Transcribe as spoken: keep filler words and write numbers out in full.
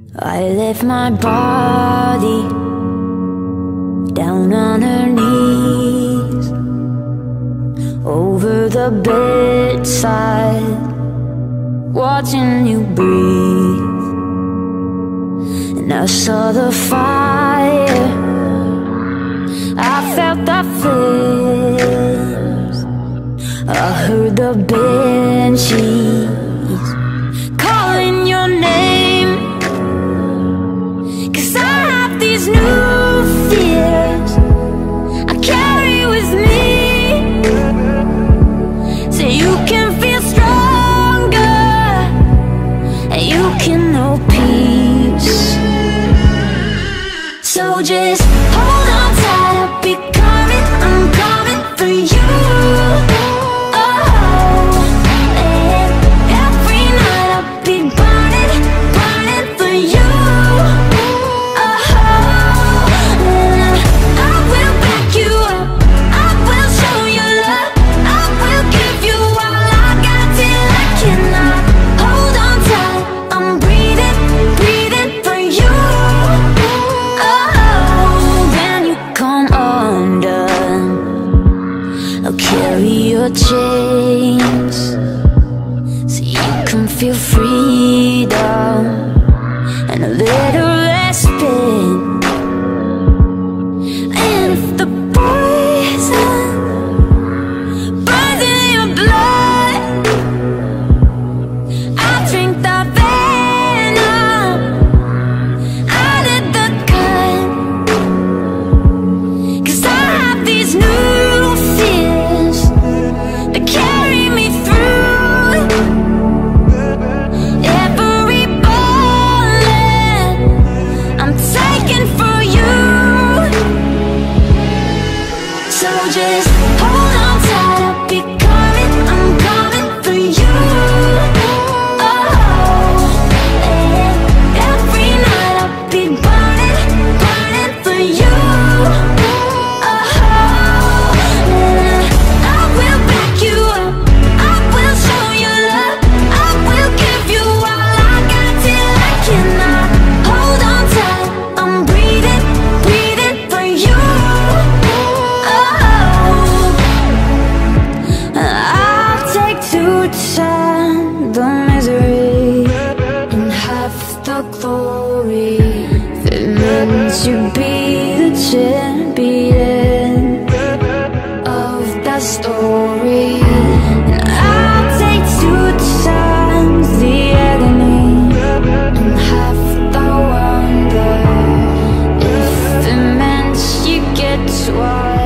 I left my body down on her knees over the bedside, watching you breathe. And I saw the fire, I felt the flames, I heard the banshees calling your name. 'Cause I have these new fears I carry with me, so you can feel stronger and you can know peace. So just hold on tight, I'll be coming, I'm coming for you. Chains, so you can feel freedom and a little respite. And if the poison burns in your blood, I'll drink the venom out of the cut. 'Cause I have these new fears that carry me through every bullet I'm taking for you. So just hold on tight, I'll be coming, I'm coming for you. Oh, and every night I'll be burning, burning for you. The misery and half the glory that meant to be the champion of that story. And I'll take two times the agony and half the wonder if it meant you get twice.